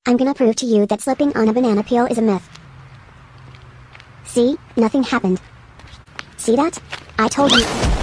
I'm gonna prove to you that slipping on a banana peel is a myth. See? Nothing happened. See that? I told you.